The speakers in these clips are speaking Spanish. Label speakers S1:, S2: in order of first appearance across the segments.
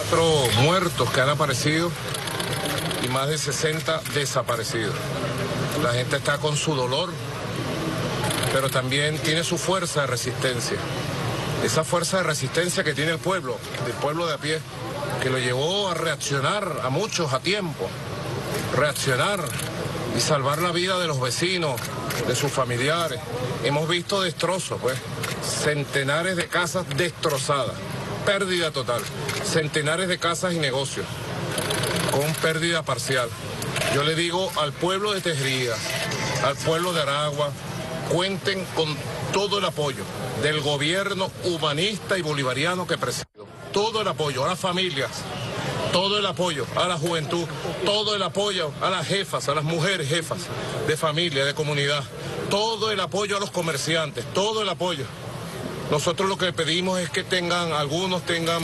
S1: 4 muertos que han aparecido y más de 60 desaparecidos. La gente está con su dolor, pero también tiene su fuerza de resistencia. Esa fuerza de resistencia que tiene el pueblo de a pie, que lo llevó a reaccionar a muchos a tiempo, reaccionar y salvar la vida de los vecinos, de sus familiares. Hemos visto destrozos, pues, centenares de casas destrozadas, pérdida total, centenares de casas y negocios, con pérdida parcial. Yo le digo al pueblo de Tejerías, al pueblo de Aragua, cuenten con todo el apoyo del gobierno humanista y bolivariano que presido. Todo el apoyo a las familias, todo el apoyo a la juventud, todo el apoyo a las jefas, a las mujeres jefas de familia, de comunidad, todo el apoyo a los comerciantes, todo el apoyo. Nosotros lo que pedimos es que algunos tengan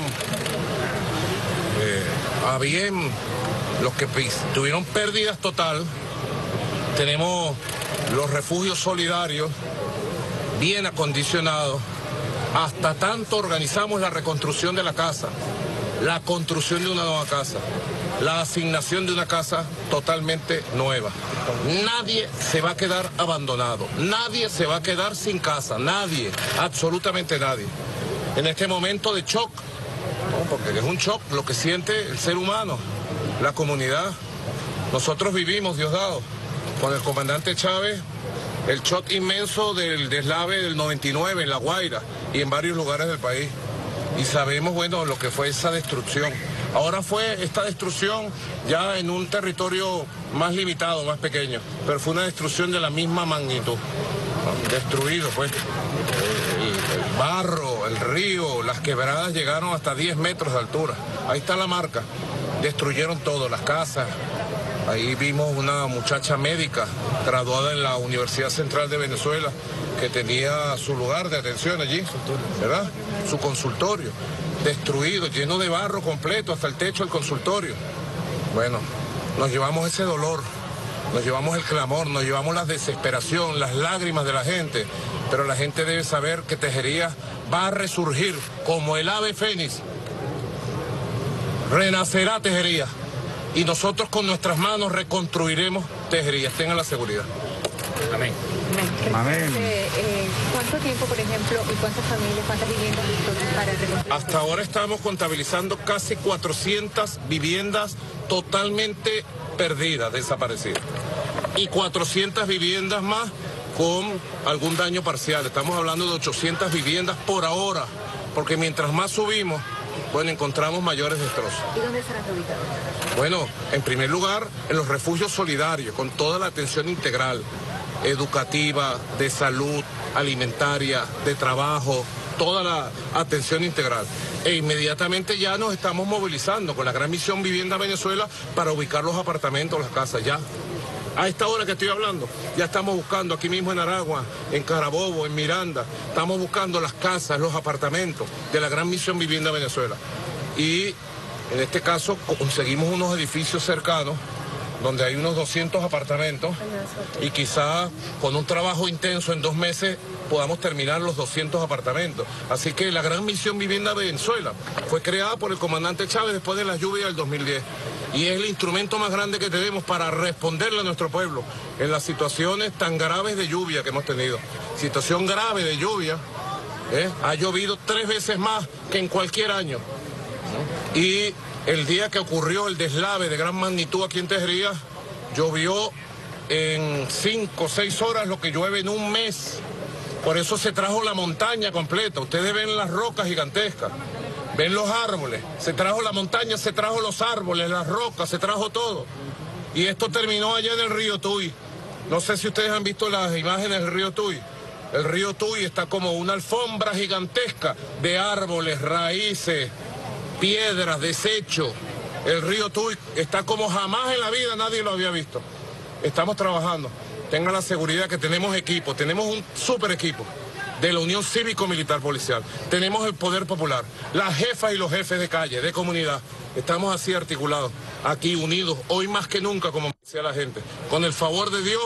S1: a bien los que tuvieron pérdidas total. Tenemos los refugios solidarios bien acondicionados. Hasta tanto organizamos la reconstrucción de la casa, la construcción de una nueva casa, la asignación de una casa totalmente nueva. Nadie se va a quedar abandonado, nadie se va a quedar sin casa, nadie, absolutamente nadie. En este momento de shock, ¿no? Porque es un shock lo que siente el ser humano, la comunidad. Nosotros vivimos, Diosdado, con el comandante Chávez, el shock inmenso del deslave del 99 en La Guaira y en varios lugares del país. Y sabemos, bueno, lo que fue esa destrucción. Ahora fue esta destrucción ya en un territorio más limitado, más pequeño, pero fue una destrucción de la misma magnitud, ¿no? Destruido, pues. El barro, el río, las quebradas llegaron hasta 10 metros de altura. Ahí está la marca. Destruyeron todo, las casas. Ahí vimos una muchacha médica graduada en la Universidad Central de Venezuela que tenía su lugar de atención allí, ¿verdad? Su consultorio, destruido, lleno de barro completo hasta el techo del consultorio. Bueno, nos llevamos ese dolor, nos llevamos el clamor, nos llevamos la desesperación, las lágrimas de la gente, pero la gente debe saber que Tejerías va a resurgir como el ave fénix. Renacerá Tejerías. Y nosotros con nuestras manos reconstruiremos Tejerías, tengan la seguridad. Amén.
S2: Amén. ¿Cuánto tiempo, por ejemplo, y cuántas familias, cuántas viviendas para reconstruir?
S1: Hasta ahora estamos contabilizando casi 400 viviendas totalmente perdidas, desaparecidas. Y 400 viviendas más con algún daño parcial. Estamos hablando de 800 viviendas por ahora, porque mientras más subimos, bueno, encontramos mayores destrozos.
S2: ¿Y dónde estarán ubicados?
S1: Bueno, en primer lugar, en los refugios solidarios, con toda la atención integral, educativa, de salud, alimentaria, de trabajo, toda la atención integral. E inmediatamente ya nos estamos movilizando con la gran misión Vivienda Venezuela para ubicar los apartamentos, las casas, ya. A esta hora que estoy hablando, ya estamos buscando aquí mismo en Aragua, en Carabobo, en Miranda, estamos buscando las casas, los apartamentos de la gran misión Vivienda Venezuela. Y en este caso conseguimos unos edificios cercanos donde hay unos 200 apartamentos y quizá con un trabajo intenso en 2 meses podamos terminar los 200 apartamentos. Así que la gran misión Vivienda Venezuela fue creada por el comandante Chávez después de las lluvias del 2010 y es el instrumento más grande que tenemos para responderle a nuestro pueblo en las situaciones tan graves de lluvia que hemos tenido. Situación grave de lluvia, ha llovido 3 veces más que en cualquier año. Y el día que ocurrió el deslave de gran magnitud aquí en Tejerías, llovió en 5 o 6 horas lo que llueve en un mes. Por eso se trajo la montaña completa. Ustedes ven las rocas gigantescas, ven los árboles. Se trajo la montaña, se trajo los árboles, las rocas, se trajo todo. Y esto terminó allá en el río Tuy. No sé si ustedes han visto las imágenes del río Tuy. El río Tuy está como una alfombra gigantesca de árboles, raíces, piedras, desechos. El río Tuy está como jamás en la vida nadie lo había visto. Estamos trabajando. Tengan la seguridad que tenemos equipo, tenemos un super equipo de la Unión Cívico-Militar Policial. Tenemos el Poder Popular, las jefas y los jefes de calle, de comunidad. Estamos así articulados, aquí unidos, hoy más que nunca, como decía la gente. Con el favor de Dios,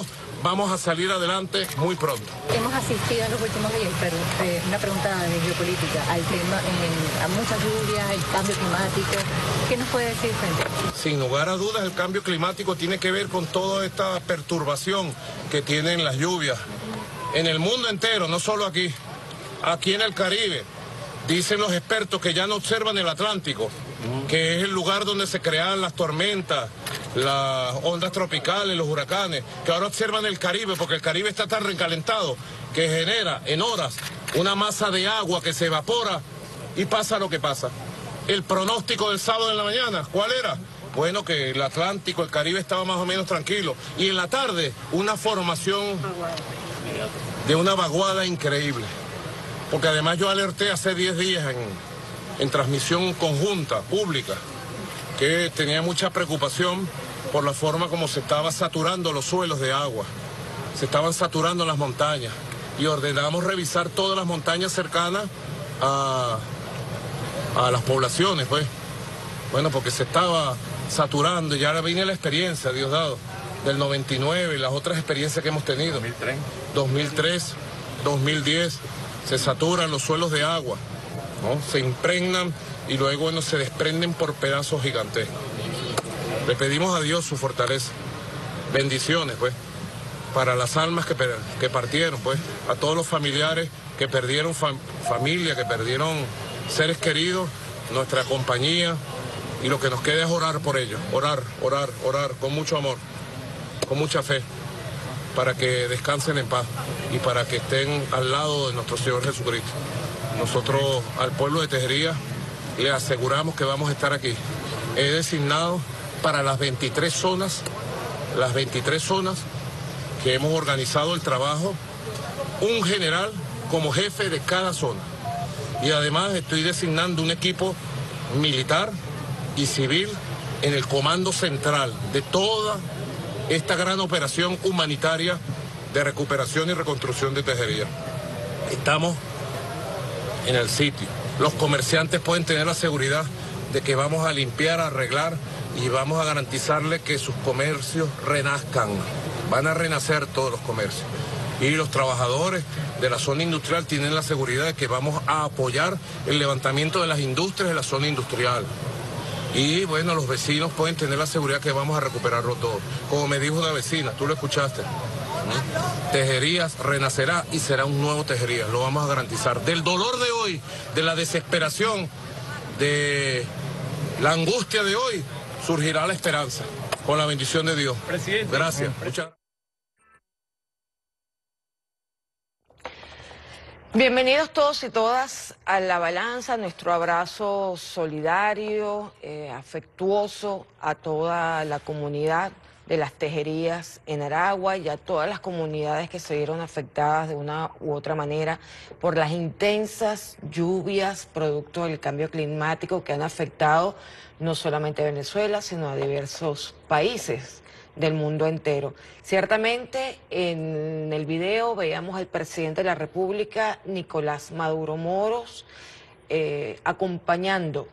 S1: vamos a salir adelante muy pronto.
S2: Hemos asistido en los últimos días, pero una pregunta de geopolítica, al tema, a muchas lluvias, el cambio climático. ¿Qué nos puede decir frente a eso?
S1: Sin lugar a dudas, el cambio climático tiene que ver con toda esta perturbación que tienen las lluvias en el mundo entero, no solo aquí. Aquí en el Caribe, dicen los expertos que ya no observan el Atlántico, que es el lugar donde se crean las tormentas, las ondas tropicales, los huracanes, que ahora observan el Caribe, porque el Caribe está tan recalentado que genera en horas una masa de agua que se evapora y pasa lo que pasa. El pronóstico del sábado en la mañana, ¿cuál era? Bueno, que el Atlántico, el Caribe estaba más o menos tranquilo. Y en la tarde, una formación de una vaguada increíble. Porque además yo alerté hace 10 días en transmisión conjunta, pública, que tenía mucha preocupación por la forma como se estaba saturando los suelos de agua. Se estaban saturando las montañas y ordenamos revisar todas las montañas cercanas a las poblaciones, pues. Bueno, porque se estaba saturando y ahora viene la experiencia, Diosdado, del 99 y las otras experiencias que hemos tenido. 2003, 2010. Se saturan los suelos de agua, ¿no? Se impregnan y luego, bueno, se desprenden por pedazos gigantescos. Le pedimos a Dios su fortaleza, bendiciones, pues, para las almas que partieron, pues, a todos los familiares que perdieron familia, que perdieron seres queridos, nuestra compañía, y lo que nos queda es orar por ellos, orar, con mucho amor, con mucha fe, para que descansen en paz y para que estén al lado de nuestro Señor Jesucristo. Nosotros al pueblo de Tejería le aseguramos que vamos a estar aquí. He designado para las 23 zonas que hemos organizado el trabajo, un general como jefe de cada zona. Y además estoy designando un equipo militar y civil en el comando central de toda esta gran operación humanitaria de recuperación y reconstrucción de Tejería. Estamos en el sitio. Los comerciantes pueden tener la seguridad de que vamos a limpiar, arreglar y vamos a garantizarles que sus comercios renazcan. Van a renacer todos los comercios. Y los trabajadores de la zona industrial tienen la seguridad de que vamos a apoyar el levantamiento de las industrias de la zona industrial. Y bueno, los vecinos pueden tener la seguridad que vamos a recuperarlo todo. Como me dijo una vecina, tú lo escuchaste. Tejerías renacerá y será un nuevo Tejerías, lo vamos a garantizar. Del dolor de hoy, de la desesperación, de la angustia de hoy, surgirá la esperanza, con la bendición de Dios.
S3: Presidente.
S1: Gracias. Muchas
S4: Bienvenidos todos y todas a La Balanza, nuestro abrazo solidario, afectuoso a toda la comunidad de las tejerías en Aragua y a todas las comunidades que se vieron afectadas de una u otra manera por las intensas lluvias producto del cambio climático que han afectado no solamente a Venezuela, sino a diversos países del mundo entero. Ciertamente en el video veíamos al presidente de la República, Nicolás Maduro Moros, acompañando,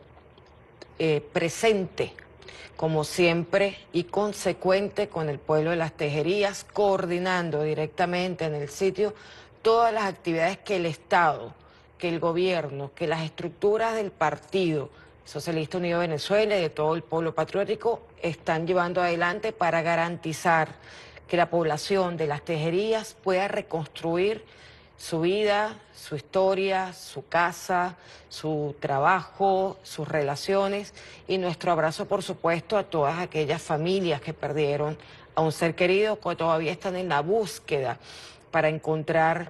S4: presente, como siempre, y consecuente con el pueblo de las Tejerías, coordinando directamente en el sitio todas las actividades que el Estado, que el gobierno, que las estructuras del Partido Socialista Unido de Venezuela y de todo el pueblo patriótico están llevando adelante para garantizar que la población de las Tejerías pueda reconstruir su vida, su historia, su casa, su trabajo, sus relaciones, y nuestro abrazo, por supuesto, a todas aquellas familias que perdieron a un ser querido, que todavía están en la búsqueda para encontrar,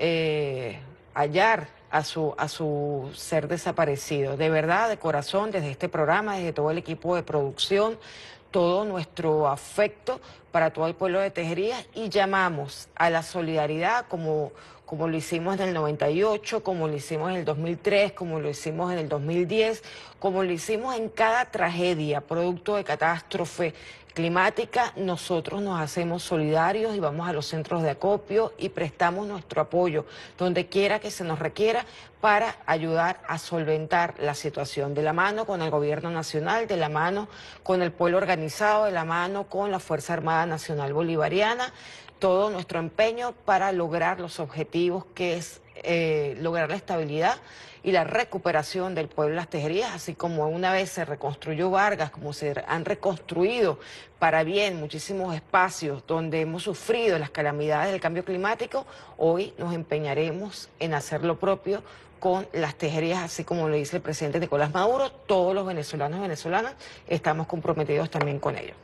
S4: hallar a su ser desaparecido. De verdad, de corazón, desde este programa, desde todo el equipo de producción, todo nuestro afecto para todo el pueblo de Tejerías, y llamamos a la solidaridad como lo hicimos en el 98, como lo hicimos en el 2003, como lo hicimos en el 2010, como lo hicimos en cada tragedia, producto de catástrofe climática. Nosotros nos hacemos solidarios y vamos a los centros de acopio y prestamos nuestro apoyo donde quiera que se nos requiera para ayudar a solventar la situación, de la mano con el gobierno nacional, de la mano con el pueblo organizado, de la mano con la Fuerza Armada Nacional Bolivariana. todo nuestro empeño para lograr los objetivos, que es lograr la estabilidad y la recuperación del pueblo de Las Tejerías, así como una vez se reconstruyó Vargas, como se han reconstruido para bien muchísimos espacios donde hemos sufrido las calamidades del cambio climático. Hoy nos empeñaremos en hacer lo propio con Las Tejerías, así como lo dice el presidente Nicolás Maduro. Todos los venezolanos y venezolanas estamos comprometidos también con ello.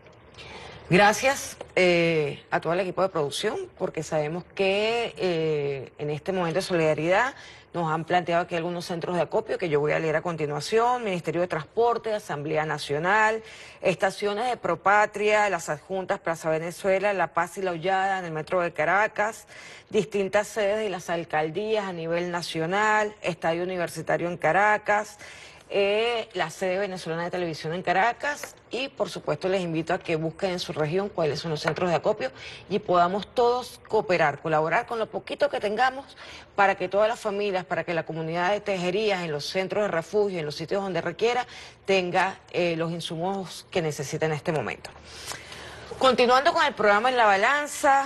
S4: Gracias a todo el equipo de producción, porque sabemos que en este momento de solidaridad nos han planteado aquí algunos centros de acopio que yo voy a leer a continuación: Ministerio de Transporte, Asamblea Nacional, estaciones de Propatria, las adjuntas Plaza Venezuela, La Paz y La Hollada en el metro de Caracas, distintas sedes de las alcaldías a nivel nacional, Estadio Universitario en Caracas, la sede venezolana de televisión en Caracas, y por supuesto les invito a que busquen en su región cuáles son los centros de acopio y podamos todos cooperar, colaborar con lo poquito que tengamos para que todas las familias, para que la comunidad de Tejerías en los centros de refugio, en los sitios donde requiera, tenga los insumos que necesita en este momento. Continuando con el programa En la Balanza,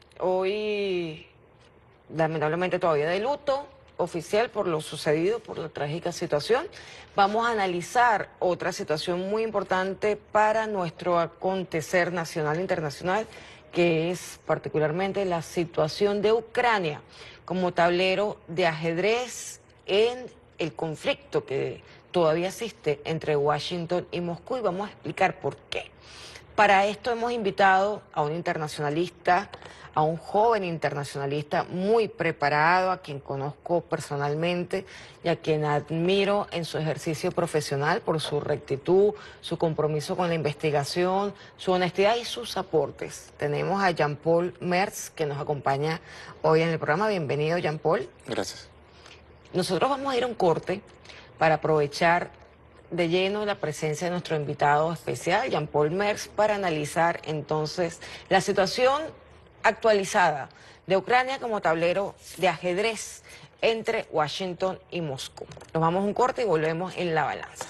S4: hoy lamentablemente todavía de luto oficial por lo sucedido, por la trágica situación. Vamos a analizar otra situación muy importante para nuestro acontecer nacional e internacional, que es particularmente la situación de Ucrania como tablero de ajedrez en el conflicto que todavía existe entre Washington y Moscú, y vamos a explicar por qué. Para esto hemos invitado a un internacionalista, a un joven internacionalista muy preparado, a quien conozco personalmente y a quien admiro en su ejercicio profesional por su rectitud, su compromiso con la investigación, su honestidad y sus aportes. Tenemos a Jean-Paul Merz, que nos acompaña hoy en el programa. Bienvenido, Jean-Paul.
S3: Gracias.
S4: Nosotros vamos a ir a un corte para aprovechar de lleno la presencia de nuestro invitado especial, Jean-Paul Merz, para analizar entonces la situación actualizada de Ucrania como tablero de ajedrez entre Washington y Moscú. Nos vamos a un corte y volvemos en La Balanza.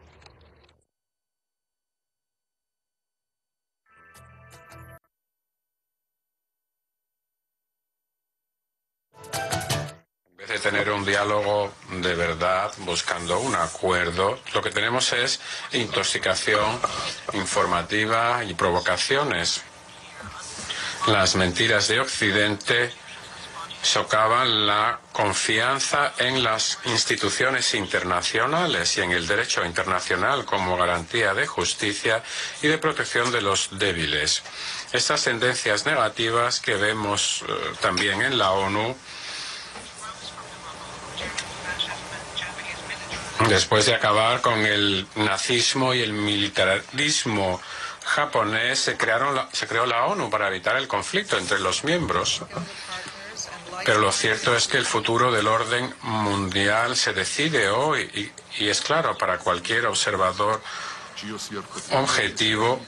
S3: En vez de tener un diálogo de verdad, buscando un acuerdo, lo que tenemos es intoxicación informativa y provocaciones. Las mentiras de Occidente socavan la confianza en las instituciones internacionales y en el derecho internacional como garantía de justicia y de protección de los débiles. Estas tendencias negativas que vemos también en la ONU, después de acabar con el nazismo y el militarismo japonés, se creó la ONU para evitar el conflicto entre los miembros. Pero lo cierto es que el futuro del orden mundial se decide hoy y es claro para cualquier observador objetivo.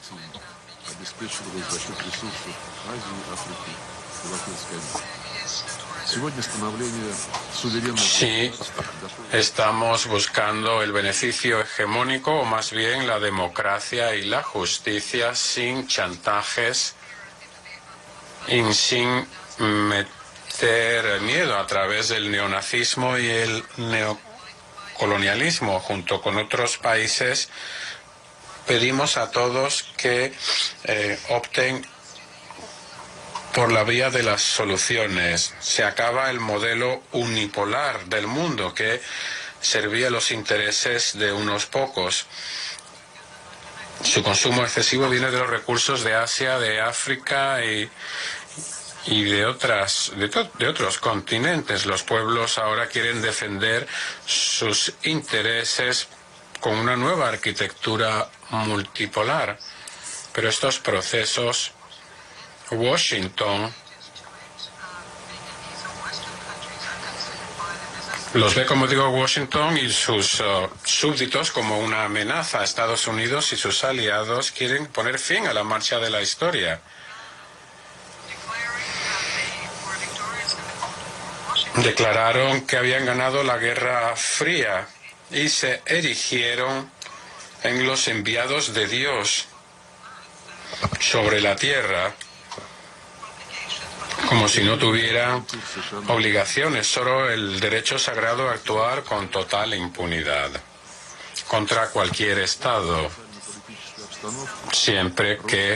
S3: Si estamos buscando el beneficio hegemónico o más bien la democracia y la justicia sin chantajes y sin meter miedo a través del neonazismo y el neocolonialismo. Junto con otros países pedimos a todos que opten por la vía de las soluciones. Se acaba el modelo unipolar del mundo que servía a los intereses de unos pocos. Su consumo excesivo viene de los recursos de Asia, de África y de otros continentes. Los pueblos ahora quieren defender sus intereses con una nueva arquitectura multipolar. Pero estos procesos, Washington los ve, como digo, Washington y sus súbditos como una amenaza. Estados Unidos y sus aliados quieren poner fin a la marcha de la historia. Declararon que habían ganado la Guerra Fría y se erigieron en los enviados de Dios sobre la tierra. como si no tuvieran obligaciones, solo el derecho sagrado a actuar con total impunidad contra cualquier Estado, siempre que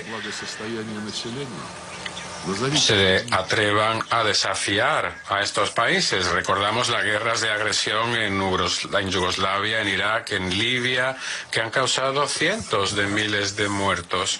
S3: se atrevan a desafiar a estos países. Recordamos las guerras de agresión en Yugoslavia, en Irak, en Libia, que han causado cientos de miles de muertos.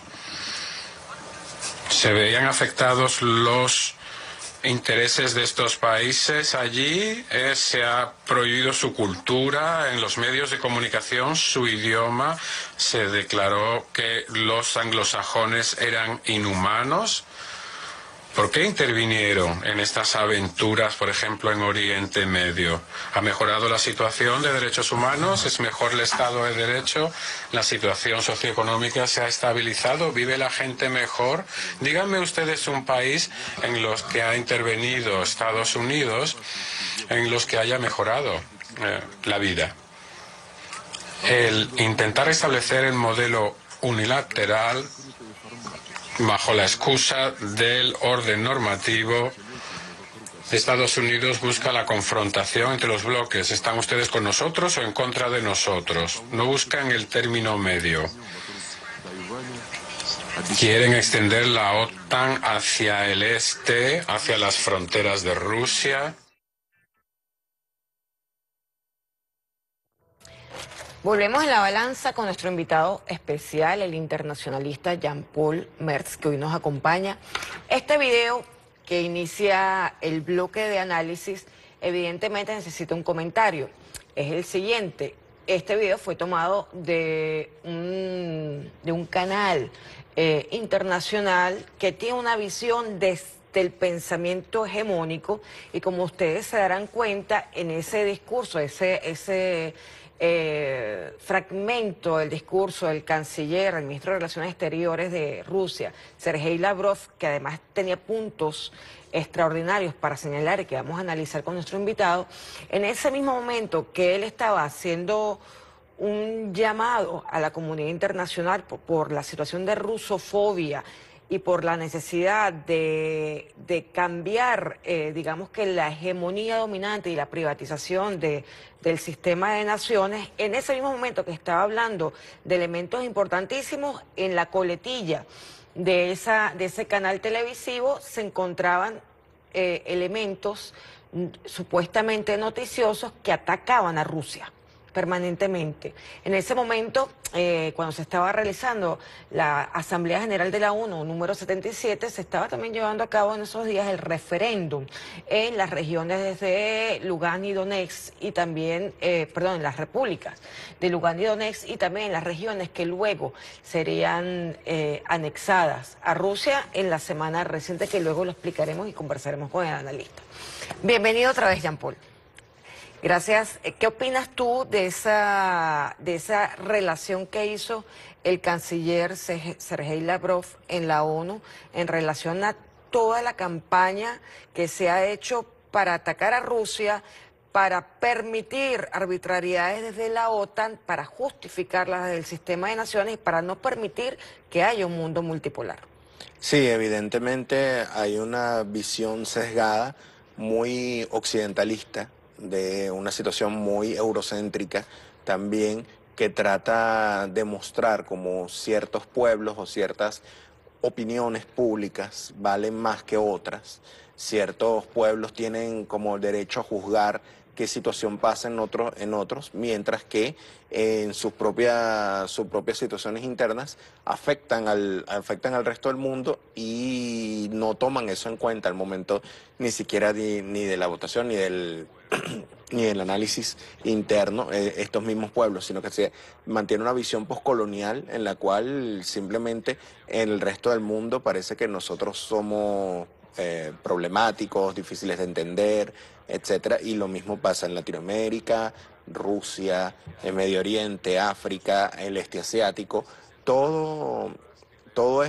S3: Se veían afectados los intereses de estos países allí, se ha prohibido su cultura en los medios de comunicación, su idioma, se declaró que los anglosajones eran inhumanos. ¿Por qué intervinieron en estas aventuras, por ejemplo, en Oriente Medio? ¿Ha mejorado la situación de derechos humanos? ¿Es mejor el Estado de Derecho? ¿La situación socioeconómica se ha estabilizado? ¿Vive la gente mejor? Díganme ustedes un país en los que ha intervenido Estados Unidos, en los que haya mejorado la vida. El intentar establecer el modelo unilateral bajo la excusa del orden normativo, Estados Unidos busca la confrontación entre los bloques. ¿Están ustedes con nosotros o en contra de nosotros? No buscan el término medio. Quieren extender la OTAN hacia el este, hacia las fronteras de Rusia.
S4: Volvemos en la balanza con nuestro invitado especial, el internacionalista Jean-Paul Merz, que hoy nos acompaña. Este video que inicia el bloque de análisis, evidentemente necesita un comentario. Es el siguiente. Este video fue tomado de un canal internacional que tiene una visión desde el pensamiento hegemónico, y como ustedes se darán cuenta en ese discurso, ese fragmento del discurso del canciller, el ministro de Relaciones Exteriores de Rusia, Sergei Lavrov, que además tenía puntos extraordinarios para señalar y que vamos a analizar con nuestro invitado, en ese mismo momento que él estaba haciendo un llamado a la comunidad internacional por la situación de rusofobia y por la necesidad de cambiar, digamos que la hegemonía dominante y la privatización del sistema de naciones, en ese mismo momento que estaba hablando de elementos importantísimos, en la coletilla de ese canal televisivo se encontraban elementos supuestamente noticiosos que atacaban a Rusia permanentemente. En ese momento, cuando se estaba realizando la Asamblea General de la ONU número 77, se estaba también llevando a cabo en esos días el referéndum en las regiones de Lugansk y Donetsk, y también, en las repúblicas de Lugansk y Donetsk, y también en las regiones que luego serían anexadas a Rusia en la semana reciente, que luego lo explicaremos y conversaremos con el analista. Bienvenido otra vez, Jean-Paul. Gracias. ¿Qué opinas tú de esa relación que hizo el canciller Sergei Lavrov en la ONU en relación a toda la campaña que se ha hecho para atacar a Rusia, para permitir arbitrariedades desde la OTAN, para justificarlas desde el sistema de naciones y para no permitir que haya un mundo multipolar?
S5: Sí, evidentemente hay una visión sesgada, muy occidentalista, de una situación muy eurocéntrica también, que trata de mostrar como ciertos pueblos o ciertas opiniones públicas valen más que otras. Ciertos pueblos tienen como derecho a juzgar qué situación pasa en otros, mientras que en sus propias situaciones internas afectan al resto del mundo y no toman eso en cuenta al momento ni siquiera ni de la votación ni del ni del análisis interno estos mismos pueblos, sino que se mantiene una visión poscolonial en la cual simplemente en el resto del mundo parece que nosotros somos problemáticos, difíciles de entender, etcétera, y lo mismo pasa en Latinoamérica, Rusia, el Medio Oriente, África, el este asiático, toda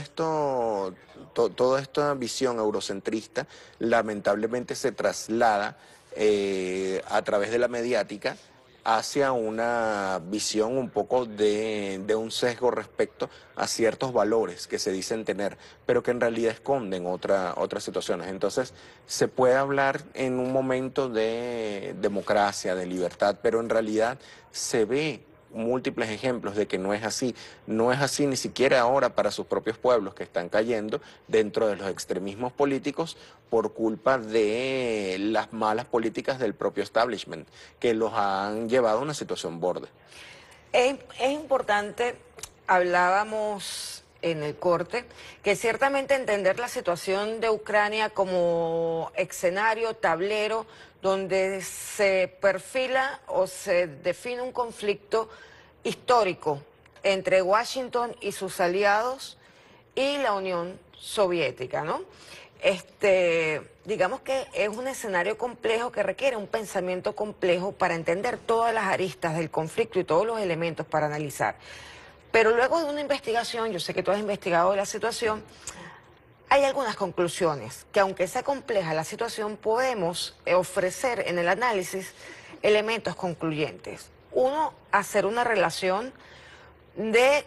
S5: esta visión eurocentrista lamentablemente se traslada a través de la mediática hacia una visión un poco de un sesgo respecto a ciertos valores que se dicen tener, pero que en realidad esconden otras situaciones. Entonces, se puede hablar en un momento de democracia, de libertad, pero en realidad se ve múltiples ejemplos de que no es así. No es así ni siquiera ahora para sus propios pueblos que están cayendo dentro de los extremismos políticos por culpa de las malas políticas del propio establishment, que los han llevado a una situación borde.
S4: Es importante, hablábamos en el corte, que ciertamente entender la situación de Ucrania como escenario, tablero, donde se perfila o se define un conflicto histórico entre Washington y sus aliados y la Unión Soviética, ¿no? Digamos que es un escenario complejo que requiere un pensamiento complejo para entender todas las aristas del conflicto y todos los elementos para analizar. Pero luego de una investigación, yo sé que tú has investigado la situación, hay algunas conclusiones que, aunque sea compleja la situación, podemos ofrecer en el análisis elementos concluyentes. Uno, hacer una relación de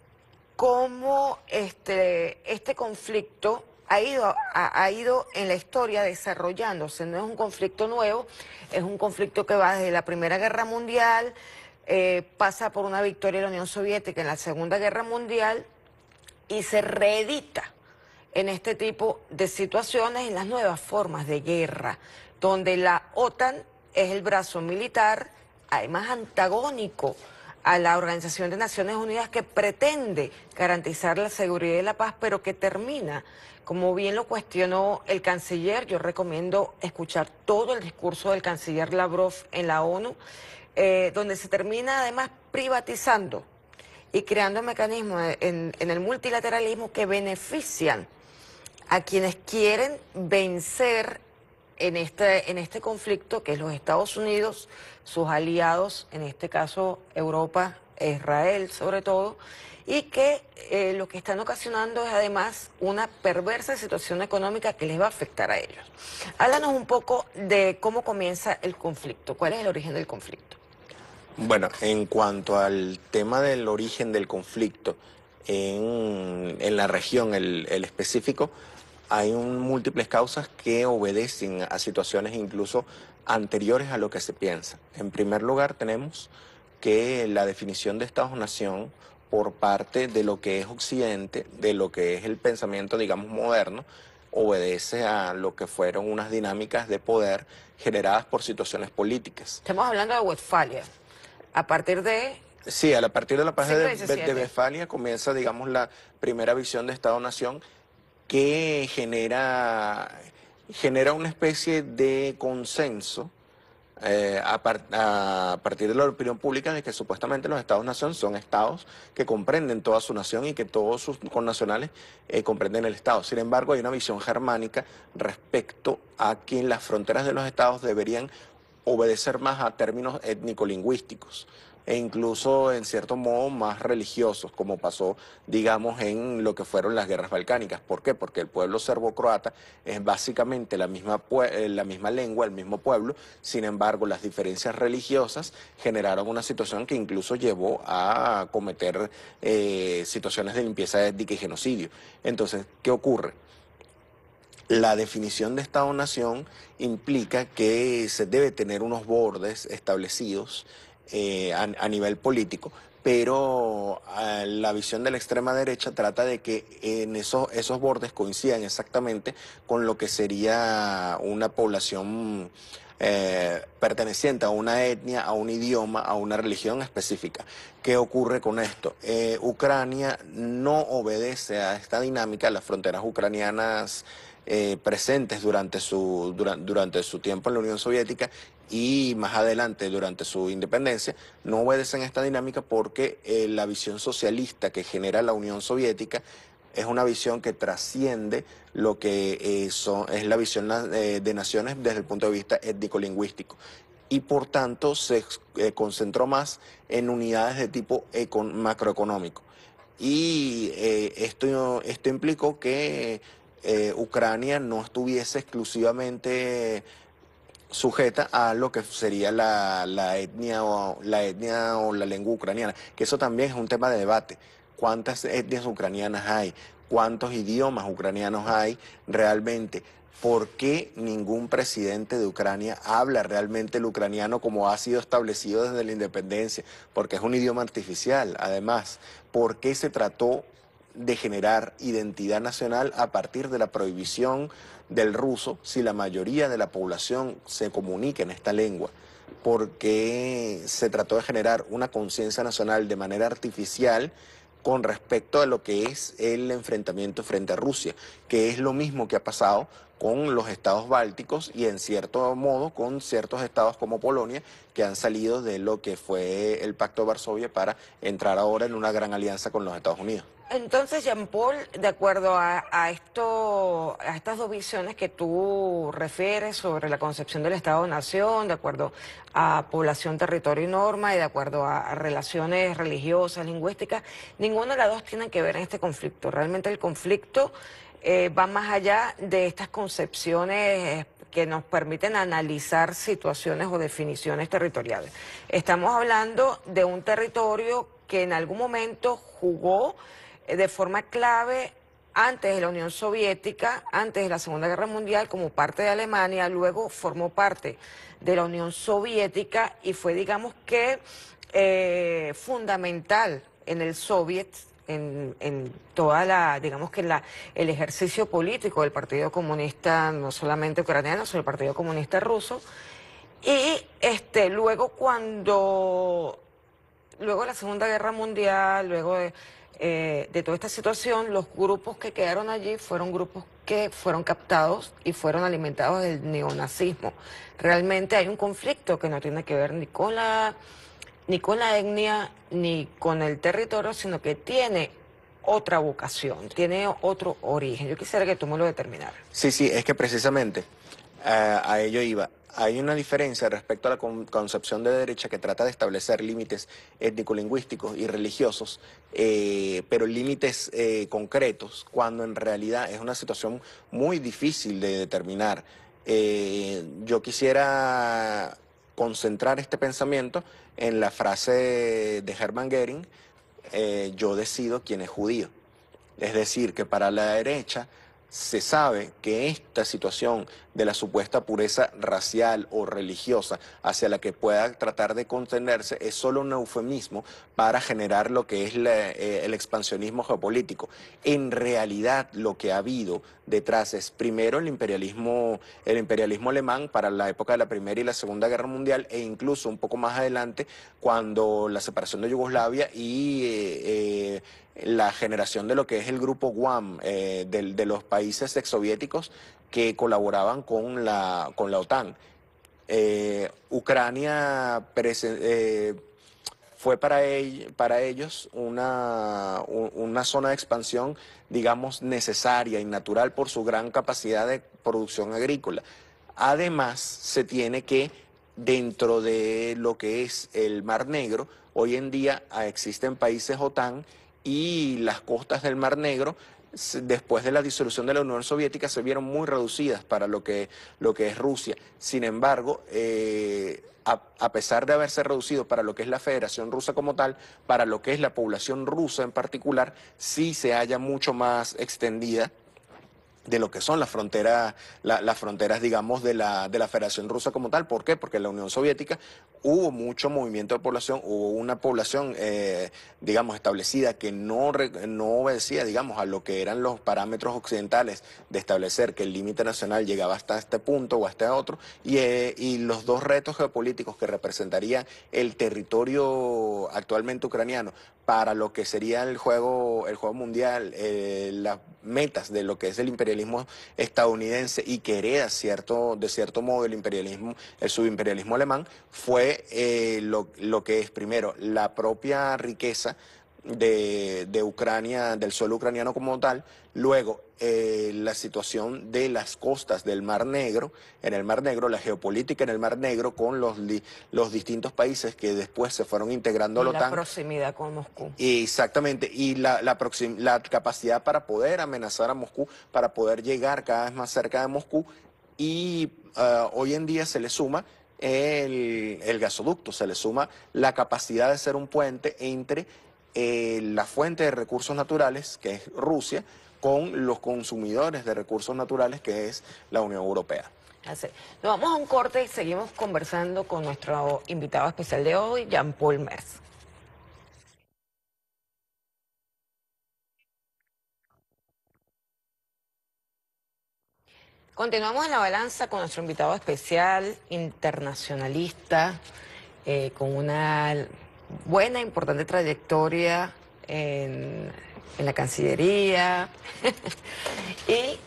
S4: cómo este conflicto ha ido en la historia desarrollándose. No es un conflicto nuevo, es un conflicto que va desde la Primera Guerra Mundial, pasa por una victoria de la Unión Soviética en la Segunda Guerra Mundial y se reedita en este tipo de situaciones, en las nuevas formas de guerra, donde la OTAN es el brazo militar, además antagónico a la Organización de Naciones Unidas, que pretende garantizar la seguridad y la paz, pero que termina, como bien lo cuestionó el canciller. Yo recomiendo escuchar todo el discurso del canciller Lavrov en la ONU, donde se termina además privatizando y creando mecanismos en el multilateralismo que benefician a quienes quieren vencer en este conflicto, que es los Estados Unidos, sus aliados, en este caso Europa, Israel sobre todo, y que lo que están ocasionando es además una perversa situación económica que les va a afectar a ellos. Háblanos un poco de cómo comienza el conflicto, cuál es el origen del conflicto.
S5: Bueno, en cuanto al tema del origen del conflicto en la región, el específico, hay múltiples causas que obedecen a situaciones incluso anteriores a lo que se piensa. En primer lugar, tenemos que la definición de Estado-nación por parte de lo que es Occidente, de lo que es el pensamiento, digamos, moderno, obedece a lo que fueron unas dinámicas de poder generadas por situaciones políticas.
S4: Estamos hablando de Westfalia. A partir de...
S5: Sí, a partir de la paz de
S4: XVII.
S5: Westfalia comienza, digamos, la primera visión de Estado-nación que genera una especie de consenso a partir de la opinión pública de que supuestamente los Estados-nación son estados que comprenden toda su nación y que todos sus connacionales comprenden el Estado. Sin embargo, hay una visión germánica respecto a que las fronteras de los estados deberían obedecer más a términos étnico-lingüísticos e incluso en cierto modo más religiosos, como pasó, digamos, en lo que fueron las guerras balcánicas. ¿Por qué? Porque el pueblo serbo-croata es básicamente la misma lengua, el mismo pueblo. Sin embargo, las diferencias religiosas generaron una situación que incluso llevó a cometer situaciones de limpieza étnica y genocidio. Entonces, ¿qué ocurre? La definición de Estado-nación implica que se debe tener unos bordes establecidos a nivel político, pero la visión de la extrema derecha trata de que en esos bordes coincidan exactamente con lo que sería una población perteneciente a una etnia, a un idioma, a una religión específica. ¿Qué ocurre con esto? Ucrania no obedece a esta dinámica. Las fronteras ucranianas presentes durante su tiempo en la Unión Soviética y más adelante durante su independencia, no obedecen a esta dinámica porque la visión socialista que genera la Unión Soviética es una visión que trasciende lo que es la visión de naciones desde el punto de vista étnico-lingüístico. Y por tanto se concentró más en unidades de tipo macroeconómico. Y esto implicó que Ucrania no estuviese exclusivamente sujeta a lo que sería la etnia o la lengua ucraniana, que eso también es un tema de debate. ¿Cuántas etnias ucranianas hay? ¿Cuántos idiomas ucranianos hay realmente? ¿Por qué ningún presidente de Ucrania habla realmente el ucraniano como ha sido establecido desde la independencia? Porque es un idioma artificial, además. ¿Por qué se trató de generar identidad nacional a partir de la prohibición del ruso si la mayoría de la población se comunica en esta lengua? Porque se trató de generar una conciencia nacional de manera artificial con respecto a lo que es el enfrentamiento frente a Rusia, que es lo mismo que ha pasado con los estados bálticos y en cierto modo con ciertos estados como Polonia, que han salido de lo que fue el Pacto de Varsovia para entrar ahora en una gran alianza con los Estados Unidos.
S4: Entonces, Jean-Paul, de acuerdo a estas dos visiones que tú refieres sobre la concepción del Estado-Nación, de acuerdo a población, territorio y norma, y de acuerdo a relaciones religiosas, lingüísticas, ninguna de las dos tiene que ver en este conflicto. Realmente el conflicto va más allá de estas concepciones que nos permiten analizar situaciones o definiciones territoriales. Estamos hablando de un territorio que en algún momento jugó de forma clave antes de la Unión Soviética, antes de la Segunda Guerra Mundial, como parte de Alemania, luego formó parte de la Unión Soviética y fue, digamos que, fundamental en el Soviet, en toda la, digamos que el ejercicio político del Partido Comunista, no solamente ucraniano, sino el Partido Comunista ruso. Y luego luego de la Segunda Guerra Mundial, luego de toda esta situación, los grupos que quedaron allí fueron grupos que fueron captados y fueron alimentados del neonazismo. Realmente hay un conflicto que no tiene que ver ni con la etnia, ni con el territorio, sino que tiene otra vocación, tiene otro origen. Yo quisiera que tú me lo determinaras.
S5: Sí, sí, es que precisamente a ello iba. Hay una diferencia respecto a la concepción de derecha que trata de establecer límites étnico-lingüísticos y religiosos, pero límites concretos, cuando en realidad es una situación muy difícil de determinar. Yo quisiera concentrar este pensamiento en la frase de Hermann Göring, yo decido quién es judío. Es decir, que para la derecha se sabe que esta situación de la supuesta pureza racial o religiosa hacia la que pueda tratar de contenerse es solo un eufemismo para generar lo que es el expansionismo geopolítico. En realidad lo que ha habido detrás es primero el imperialismo alemán para la época de la Primera y la Segunda Guerra Mundial e incluso un poco más adelante cuando la separación de Yugoslavia y la generación de lo que es el grupo Guam de los países exsoviéticos que colaboraban con la OTAN. Ucrania fue para ellos una zona de expansión, digamos, necesaria y natural por su gran capacidad de producción agrícola. Además, se tiene que, dentro de lo que es el Mar Negro, hoy en día existen países OTAN y las costas del Mar Negro, después de la disolución de la Unión Soviética, se vieron muy reducidas para lo que es Rusia. Sin embargo, a pesar de haberse reducido para lo que es la Federación Rusa como tal, para lo que es la población rusa en particular, sí se halla mucho más extendida de lo que son las fronteras, digamos, de la Federación Rusa como tal. ¿Por qué? Porque en la Unión Soviética hubo mucho movimiento de población, hubo una población, digamos, establecida que no obedecía, digamos, a lo que eran los parámetros occidentales de establecer que el límite nacional llegaba hasta este punto o hasta otro, y los dos retos geopolíticos que representaría el territorio actualmente ucraniano para lo que sería el juego mundial, las metas de lo que es el imperialismo estadounidense y que hereda de cierto modo el subimperialismo alemán, fue lo que es primero la propia riqueza de Ucrania, del suelo ucraniano como tal, luego la situación de las costas del Mar Negro, en el Mar Negro, la geopolítica en el Mar Negro con los distintos países que después se fueron integrando a la OTAN.
S4: La proximidad con Moscú.
S5: Exactamente, y la capacidad para poder amenazar a Moscú, para poder llegar cada vez más cerca de Moscú y hoy en día se le suma el gasoducto, se le suma la capacidad de ser un puente entre la fuente de recursos naturales, que es Rusia, con los consumidores de recursos naturales, que es la Unión Europea.
S4: Así. Nos vamos a un corte y seguimos conversando con nuestro invitado especial de hoy, Jean-Paul Merz. Continuamos en la balanza con nuestro invitado especial, internacionalista, con una buena, importante trayectoria en la Cancillería. Y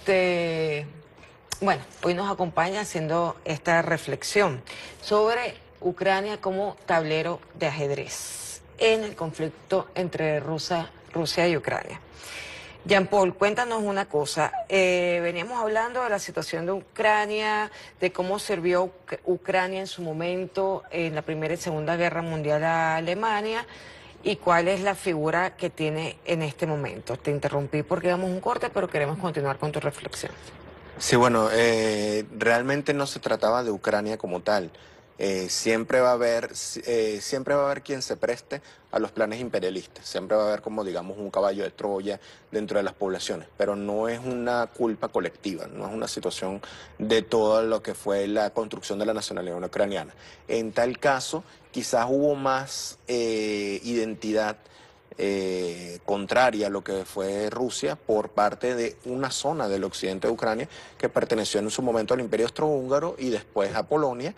S4: bueno, hoy nos acompaña haciendo esta reflexión sobre Ucrania como tablero de ajedrez en el conflicto entre Rusia y Ucrania. Jean-Paul, cuéntanos una cosa. Veníamos hablando de la situación de Ucrania, de cómo sirvió Ucrania en su momento en la Primera y Segunda Guerra Mundial a Alemania y cuál es la figura que tiene en este momento. Te interrumpí porque damos un corte, pero queremos continuar con tu reflexión.
S5: Sí, bueno, realmente no se trataba de Ucrania como tal. Siempre va a haber quien se preste a los planes imperialistas. Siempre va a haber como, digamos, un caballo de Troya dentro de las poblaciones. Pero no es una culpa colectiva, no es una situación de todo lo que fue la construcción de la nacionalidad ucraniana. En tal caso, quizás hubo más identidad contraria a lo que fue Rusia por parte de una zona del occidente de Ucrania que perteneció en su momento al Imperio Austrohúngaro y después a Polonia,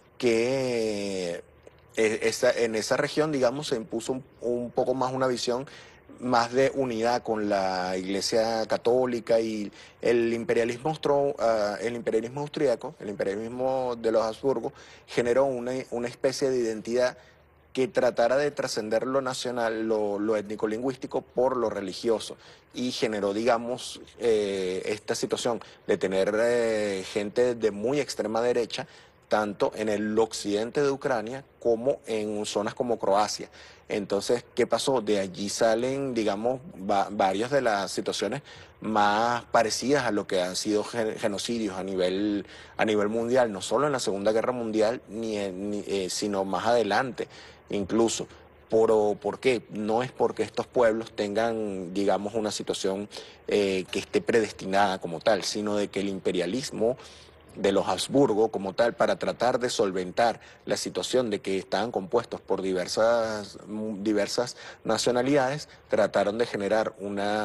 S5: que en esa región, digamos, se impuso un poco más una visión más de unidad con la Iglesia Católica y el imperialismo austríaco, el imperialismo de los Habsburgo, generó una especie de identidad que tratara de trascender lo nacional, lo étnico-lingüístico por lo religioso, y generó, digamos, esta situación de tener gente de muy extrema derecha, tanto en el occidente de Ucrania como en zonas como Croacia. Entonces, ¿qué pasó? De allí salen, digamos, varias de las situaciones más parecidas a lo que han sido genocidios a nivel mundial, no solo en la Segunda Guerra Mundial, sino más adelante. Incluso, ¿por qué? No es porque estos pueblos tengan, digamos, una situación que esté predestinada como tal, sino de que el imperialismo de los Habsburgo como tal, para tratar de solventar la situación de que estaban compuestos por diversas nacionalidades, trataron de generar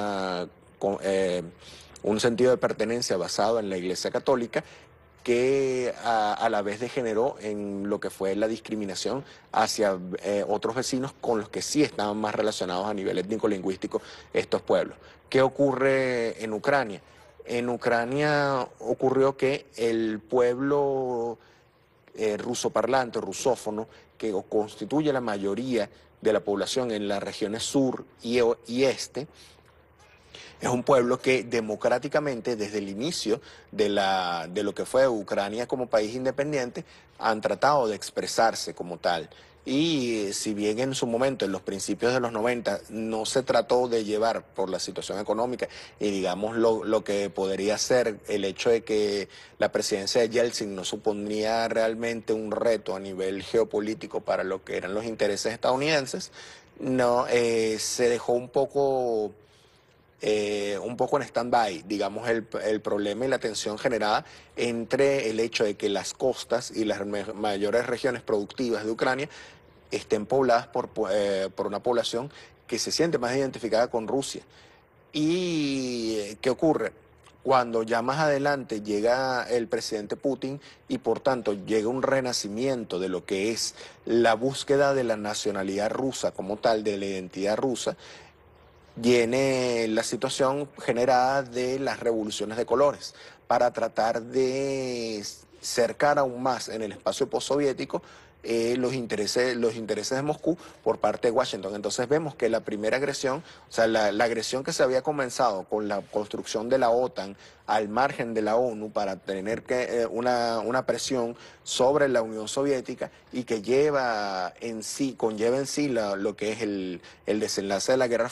S5: un sentido de pertenencia basado en la Iglesia Católica, que a la vez degeneró en lo que fue la discriminación hacia otros vecinos con los que sí estaban más relacionados a nivel étnico-lingüístico estos pueblos. ¿Qué ocurre en Ucrania? En Ucrania ocurrió que el pueblo rusoparlante, rusófono, que constituye la mayoría de la población en las regiones sur y este, es un pueblo que democráticamente, desde el inicio de lo que fue Ucrania como país independiente, han tratado de expresarse como tal. Y si bien en su momento, en los principios de los 90, no se trató de llevar por la situación económica y digamos lo que podría ser el hecho de que la presidencia de Yeltsin no suponía realmente un reto a nivel geopolítico para lo que eran los intereses estadounidenses, no se dejó un poco en stand-by, digamos, el problema y la tensión generada entre el hecho de que las costas y las mayores regiones productivas de Ucrania estén pobladas por una población que se siente más identificada con Rusia. ¿Y qué ocurre? Cuando ya más adelante llega el presidente Putin y por tanto llega un renacimiento de lo que es la búsqueda de la nacionalidad rusa como tal, de la identidad rusa, viene la situación generada de las revoluciones de colores para tratar de cercar aún más en el espacio postsoviético los intereses de Moscú por parte de Washington. Entonces vemos que la primera agresión, o sea, la agresión que se había comenzado con la construcción de la OTAN al margen de la ONU para tener una presión sobre la Unión Soviética y que conlleva en sí lo que es el desenlace de la Guerra Fría, se da entonces la expansión hacia el este de la OTAN,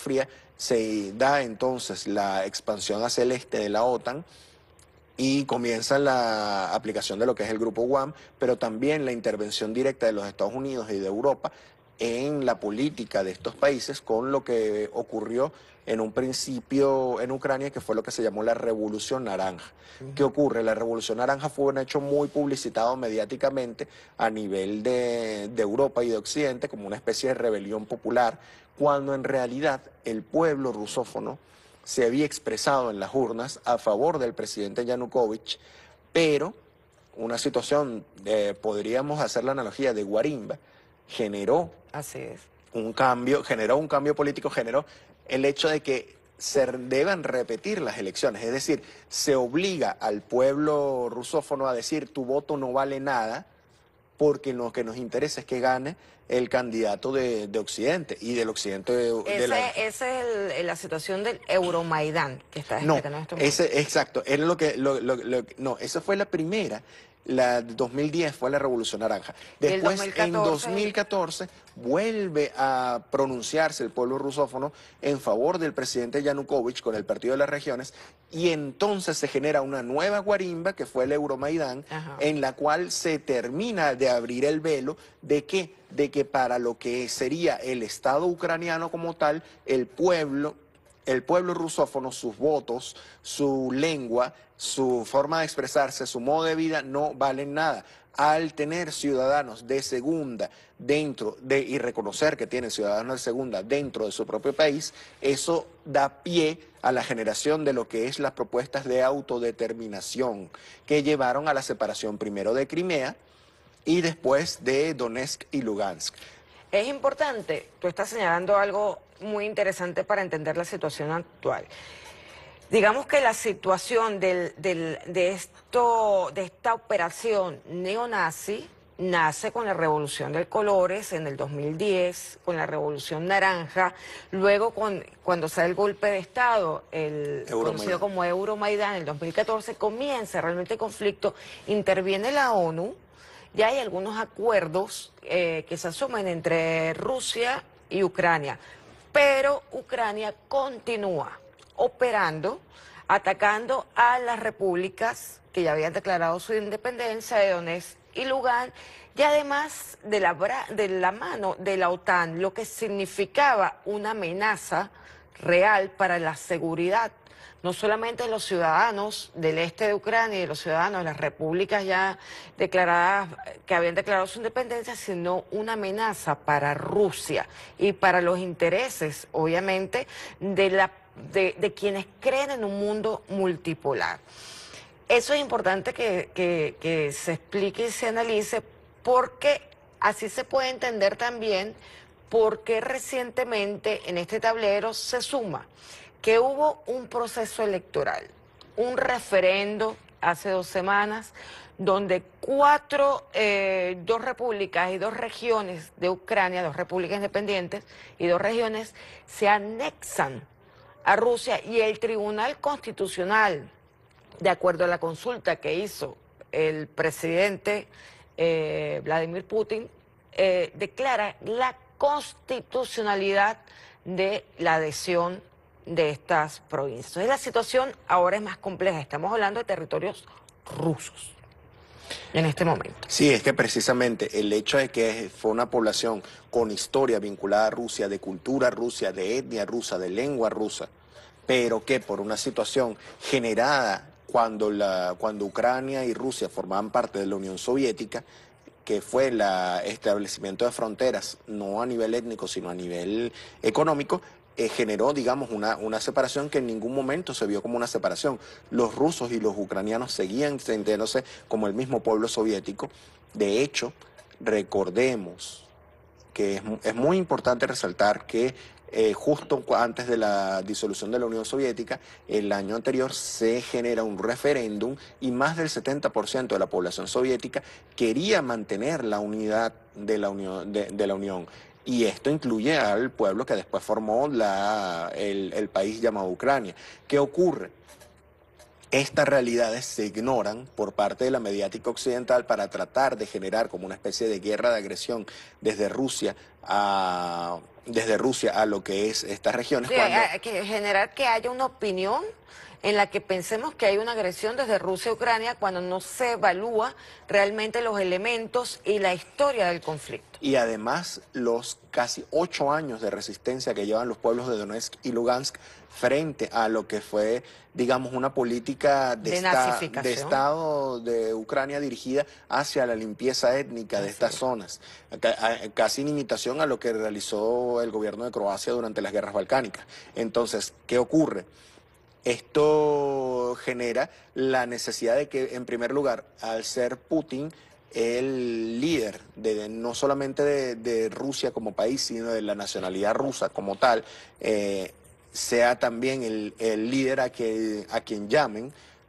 S5: y comienza la aplicación de lo que es el Grupo Guam, pero también la intervención directa de los Estados Unidos y de Europa en la política de estos países, con lo que ocurrió en un principio en Ucrania, que fue lo que se llamó la Revolución Naranja. ¿Qué ocurre? La Revolución Naranja fue un hecho muy publicitado mediáticamente a nivel de Europa y de Occidente, como una especie de rebelión popular, cuando en realidad el pueblo rusófono se había expresado en las urnas a favor del presidente Yanukovych, pero una situación, podríamos hacer la analogía de guarimba, generó
S4: Así es.
S5: generó un cambio político, generó el hecho de que se deban repetir las elecciones, es decir, se obliga al pueblo rusófono a decir tu voto no vale nada, porque lo que nos interesa es que gane el candidato de Occidente y del Occidente
S4: Esa es la situación del Euromaidán que está
S5: no,
S4: explicando en este momento.
S5: exacto, era no, esa fue la primera, la de 2010 fue la Revolución Naranja. Después, en 2014, vuelve a pronunciarse el pueblo rusófono en favor del presidente Yanukovych con el Partido de las Regiones, y entonces se genera una nueva guarimba, que fue el Euromaidán, en la cual se termina de abrir el velo de que para lo que sería el Estado ucraniano como tal, el pueblo rusófono, sus votos, su lengua, su forma de expresarse, su modo de vida no valen nada. Al tener ciudadanos de segunda y reconocer que tienen ciudadanos de segunda dentro de su propio país, eso da pie a la generación de lo que es las propuestas de autodeterminación que llevaron a la separación primero de Crimea y después de Donetsk y Lugansk.
S4: Es importante, tú estás señalando algo muy interesante para entender la situación actual. Digamos que la situación de esta operación neonazi nace con la Revolución de Colores en el 2010, con la Revolución Naranja, luego cuando sale el golpe de Estado, el conocido como Euromaidán, en el 2014, comienza realmente el conflicto, interviene la ONU. Ya hay algunos acuerdos que se asumen entre Rusia y Ucrania, pero Ucrania continúa operando, atacando a las repúblicas que ya habían declarado su independencia de Donetsk y Lugansk, y además de la mano de la OTAN, lo que significaba una amenaza real para la seguridad no solamente de los ciudadanos del este de Ucrania y de los ciudadanos de las repúblicas ya declaradas, que habían declarado su independencia, sino una amenaza para Rusia y para los intereses, obviamente, de quienes creen en un mundo multipolar. Eso es importante que se explique y se analice, porque así se puede entender también por qué recientemente en este tablero se suma que hubo un proceso electoral, un referendo hace 2 semanas, donde dos repúblicas y 2 regiones de Ucrania, 2 repúblicas independientes y 2 regiones, se anexan a Rusia, y el Tribunal Constitucional, de acuerdo a la consulta que hizo el presidente Vladimir Putin, declara la constitucionalidad de la adhesión de estas provincias. Entonces la situación ahora es más compleja, estamos hablando de territorios rusos en este momento.
S5: Sí, es que precisamente el hecho de que fue una población con historia vinculada a Rusia, de cultura rusa, de etnia rusa, de lengua rusa, pero que por una situación generada cuando Ucrania y Rusia formaban parte de la Unión Soviética, que fue el establecimiento de fronteras, no a nivel étnico, sino a nivel económico, generó, digamos, una separación que en ningún momento se vio como una separación. Los rusos y los ucranianos seguían sintiéndose como el mismo pueblo soviético. De hecho, recordemos que es muy importante resaltar que justo antes de la disolución de la Unión Soviética, el año anterior se genera un referéndum y más del 70% de la población soviética quería mantener la unidad de la Unión. Y esto incluye al pueblo que después formó el país llamado Ucrania. ¿Qué ocurre? Estas realidades se ignoran por parte de la mediática occidental para tratar de generar como una especie de guerra de agresión desde Rusia a lo que es estas regiones.
S4: Sí, generar que haya una opinión en la que pensemos que hay una agresión desde Rusia a Ucrania cuando no se evalúa realmente los elementos y la historia del conflicto.
S5: Y además los casi 8 años de resistencia que llevan los pueblos de Donetsk y Lugansk frente a lo que fue, digamos, una política de Estado de Ucrania dirigida hacia la limpieza étnica de estas zonas, casi en imitación a lo que realizó el gobierno de Croacia durante las guerras balcánicas. Entonces, ¿qué ocurre? Esto genera la necesidad de que, en primer lugar, al ser Putin el líder no solamente de Rusia como país, sino de la nacionalidad rusa como tal, sea también el líder a quien llamen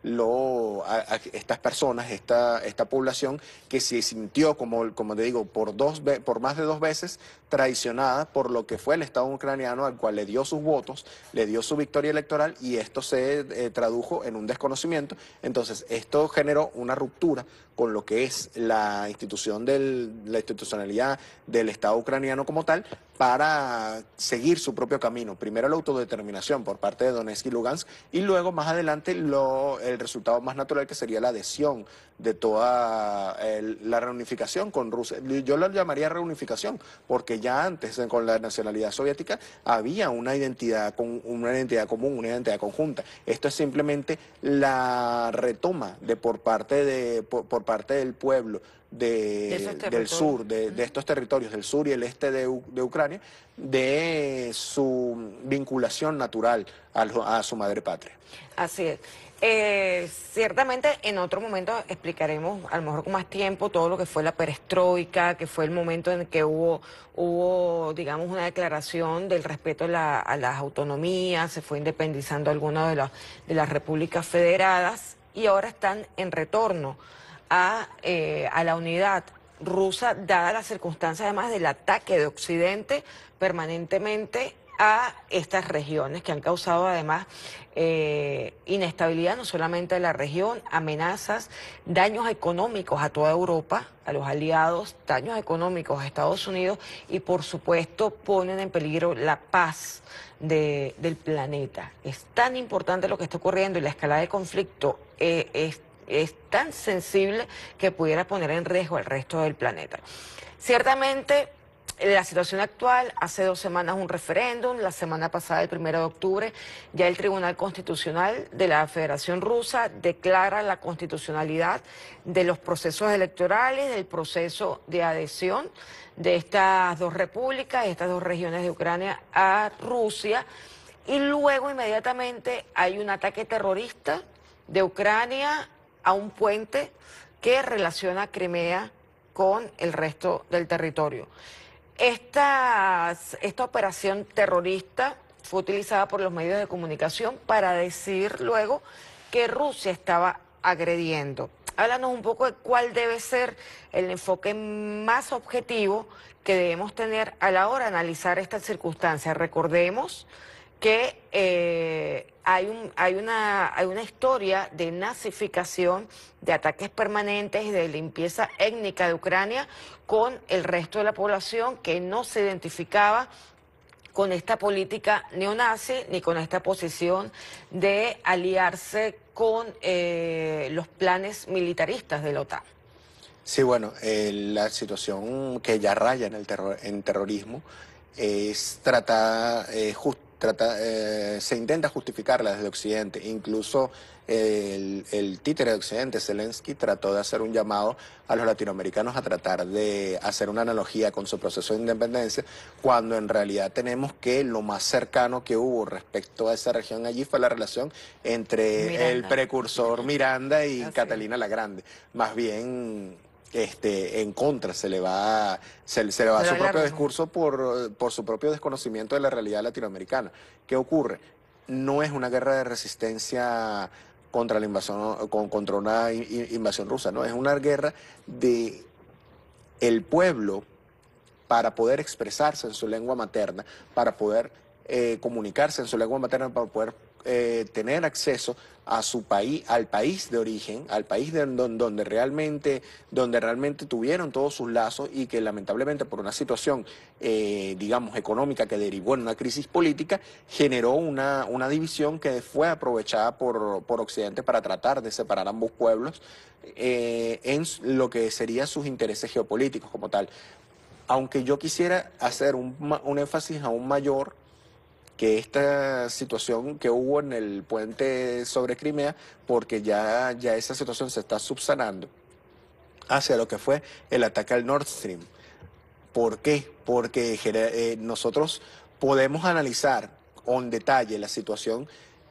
S5: a estas personas, esta población que se sintió, como te digo, por más de 2 veces traicionada por lo que fue el Estado ucraniano, al cual le dio sus votos, le dio su victoria electoral, y esto se tradujo en un desconocimiento. Entonces, esto generó una ruptura con lo que es la institucionalidad del Estado ucraniano como tal, para seguir su propio camino. Primero la autodeterminación por parte de Donetsk y Lugansk, y luego más adelante el resultado más natural, que sería la adhesión de toda la reunificación con Rusia. Yo lo llamaría reunificación, porque ya antes con la nacionalidad soviética había una identidad común, una identidad conjunta. Esto es simplemente la retoma por parte del pueblo del sur, de estos territorios del sur y el este de Ucrania, de su vinculación natural a su madre patria.
S4: Así es. Ciertamente en otro momento explicaremos, a lo mejor con más tiempo, todo lo que fue la perestroika, que fue el momento en que hubo digamos, una declaración del respeto a las autonomías, se fue independizando algunas de las repúblicas federadas, y ahora están en retorno a la unidad rusa, dadas las circunstancias además del ataque de Occidente permanentemente a estas regiones, que han causado además inestabilidad no solamente en la región, amenazas, daños económicos a toda Europa, a los aliados, daños económicos a Estados Unidos, y por supuesto ponen en peligro la paz del planeta. Es tan importante lo que está ocurriendo, y la escalada de conflicto es tan sensible que pudiera poner en riesgo al resto del planeta. Ciertamente, la situación actual, hace 2 semanas un referéndum, la semana pasada, el 1 de octubre, ya el Tribunal Constitucional de la Federación Rusa declara la constitucionalidad de los procesos electorales, del proceso de adhesión de estas 2 repúblicas, de estas 2 regiones de Ucrania a Rusia, y luego inmediatamente hay un ataque terrorista de Ucrania a un puente que relaciona Crimea con el resto del territorio. Esta operación terrorista fue utilizada por los medios de comunicación para decir luego que Rusia estaba agrediendo. Háblanos un poco de cuál debe ser el enfoque más objetivo que debemos tener a la hora de analizar estas circunstancias. Recordemos que hay una historia de nazificación, de ataques permanentes y de limpieza étnica de Ucrania con el resto de la población, que no se identificaba con esta política neonazi ni con esta posición de aliarse con los planes militaristas de la OTAN.
S5: Sí, bueno, la situación que ya raya en terrorismo es tratada se intenta justificarla desde Occidente. Incluso el títere de Occidente, Zelensky, trató de hacer un llamado a los latinoamericanos a tratar de hacer una analogía con su proceso de independencia, cuando en realidad tenemos que lo más cercano que hubo respecto a esa región allí fue la relación entre el precursor Miranda y Catalina la Grande. Más bien en contra se le va a su propio discurso por su propio desconocimiento de la realidad latinoamericana. ¿Qué ocurre? No es una guerra de resistencia contra la invasión, contra una invasión rusa, no, es una guerra de el pueblo para poder expresarse en su lengua materna, para poder comunicarse en su lengua materna, para poder tener acceso a su país, al país de origen, al país donde realmente tuvieron todos sus lazos y que lamentablemente por una situación, digamos, económica que derivó en una crisis política, generó una división que fue aprovechada por Occidente para tratar de separar ambos pueblos en lo que serían sus intereses geopolíticos como tal. Aunque yo quisiera hacer un énfasis aún mayor que esta situación que hubo en el puente sobre Crimea, porque ya esa situación se está subsanando hacia lo que fue el ataque al Nord Stream. ¿Por qué? Porque nosotros podemos analizar en detalle la situación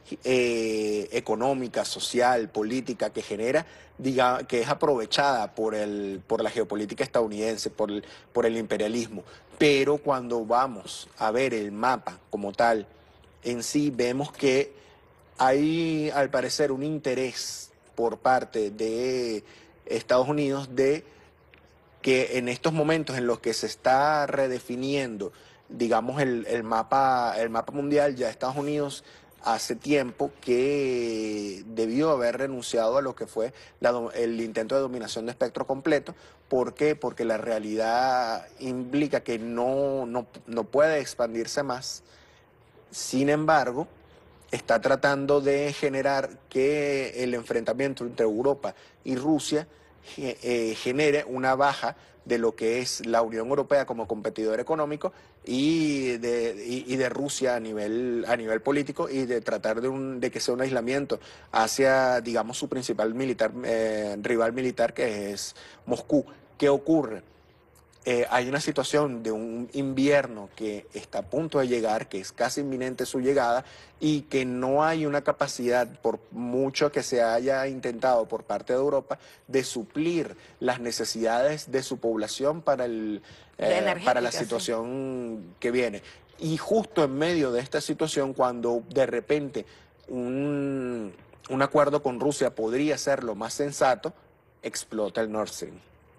S5: económica, social, política que genera, que es aprovechada por la geopolítica estadounidense, por el imperialismo. Pero cuando vamos a ver el mapa como tal, en sí vemos que hay al parecer un interés por parte de Estados Unidos de que en estos momentos en los que se está redefiniendo, digamos, el mapa mundial, ya Estados Unidos hace tiempo que debió haber renunciado a lo que fue el intento de dominación de espectro completo. ¿Por qué? Porque la realidad implica que no puede expandirse más. Sin embargo, está tratando de generar que el enfrentamiento entre Europa y Rusia genere una baja de lo que es la Unión Europea como competidor económico y de Rusia a nivel político, y de tratar de que sea un aislamiento hacia, digamos, su principal rival militar, que es Moscú. ¿Qué ocurre? Hay una situación de un invierno que está a punto de llegar, que es casi inminente su llegada, y que no hay una capacidad, por mucho que se haya intentado por parte de Europa, de suplir las necesidades de su población para la situación que viene. Y justo en medio de esta situación, cuando de repente un acuerdo con Rusia podría ser lo más sensato, explota el Nord Stream.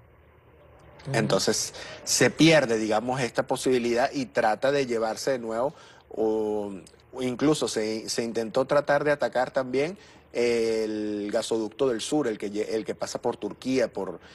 S5: Entonces se pierde, digamos, esta posibilidad y trata de llevarse de nuevo, o incluso se intentó tratar de atacar también el gasoducto del sur, el que pasa por Turquía,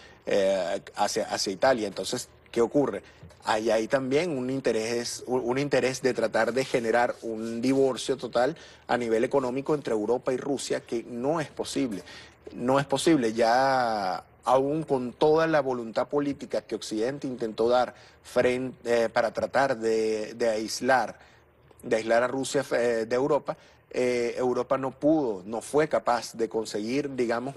S5: hacia Italia. Entonces, ¿qué ocurre? Hay también un interés de tratar de generar un divorcio total a nivel económico entre Europa y Rusia, que no es posible. No es posible ya, aún con toda la voluntad política que Occidente intentó dar para tratar de aislar a Rusia de Europa. Europa no fue capaz de conseguir, digamos,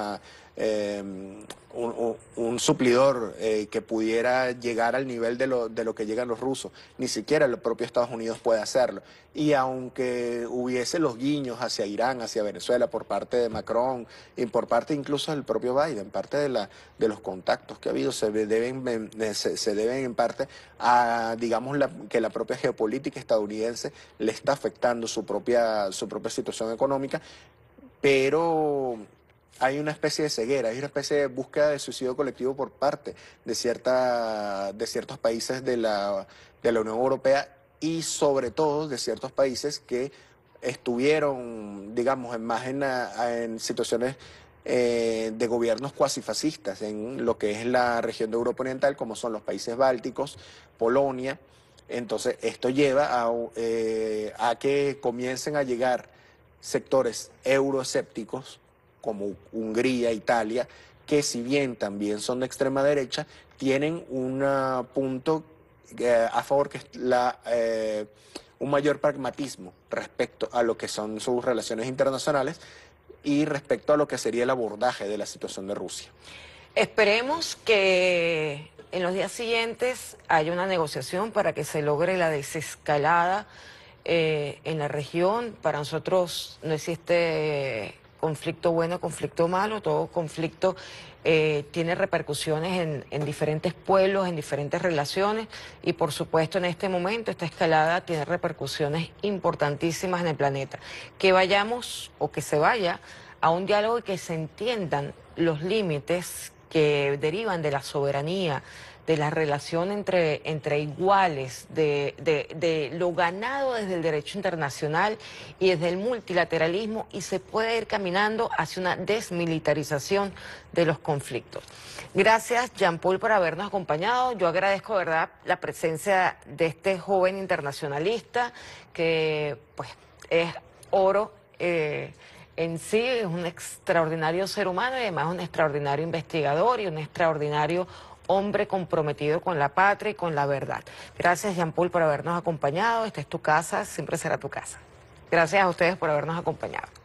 S5: un suplidor que pudiera llegar al nivel de lo que llegan los rusos. Ni siquiera el propio Estados Unidos puede hacerlo. Y aunque hubiese los guiños hacia Irán, hacia Venezuela por parte de Macron y por parte incluso del propio Biden, parte de los contactos que ha habido se deben en parte a, digamos, que la propia geopolítica estadounidense le está afectando su propia situación económica, pero hay una especie de ceguera, hay una especie de búsqueda de suicidio colectivo por parte de ciertos países de la Unión Europea, y sobre todo de ciertos países que estuvieron, digamos, en situaciones de gobiernos cuasi fascistas en lo que es la región de Europa Oriental, como son los países bálticos, Polonia. Entonces, esto lleva a que comiencen a llegar sectores euroescépticos como Hungría, Italia, que si bien también son de extrema derecha, tienen un punto a favor, que es un mayor pragmatismo respecto a lo que son sus relaciones internacionales y respecto a lo que sería el abordaje de la situación de Rusia.
S4: Esperemos que en los días siguientes haya una negociación para que se logre la desescalada en la región. Para nosotros no existe conflicto bueno, conflicto malo. Todo conflicto tiene repercusiones en diferentes pueblos, en diferentes relaciones, y por supuesto en este momento esta escalada tiene repercusiones importantísimas en el planeta. Que vayamos o que se vaya a un diálogo y que se entiendan los límites que derivan de la soberanía, de la relación entre iguales, de lo ganado desde el derecho internacional y desde el multilateralismo, y se puede ir caminando hacia una desmilitarización de los conflictos. Gracias, Jean Paul, por habernos acompañado. Yo agradezco, ¿verdad?, la presencia de este joven internacionalista que pues es oro en sí, es un extraordinario ser humano y además un extraordinario investigador y un extraordinario hombre comprometido con la patria y con la verdad. Gracias, Jean Paul, por habernos acompañado. Esta es tu casa, siempre será tu casa. Gracias a ustedes por habernos acompañado.